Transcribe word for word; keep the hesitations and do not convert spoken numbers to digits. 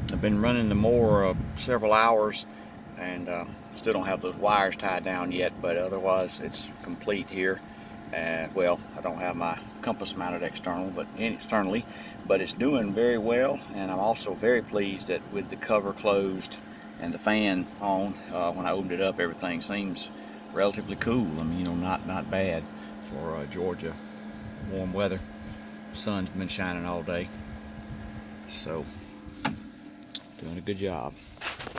I've been running the mower uh, several hours, and uh, still don't have those wires tied down yet, but otherwise it's complete here. And well, I don't have my compass mounted external, but externally, but it's doing very well. And I'm also very pleased that with the cover closed and the fan on, uh, when I opened it up, everything seems relatively cool. I mean, you know, not not bad for uh, Georgia warm weather. Sun's been shining all day, so doing a good job.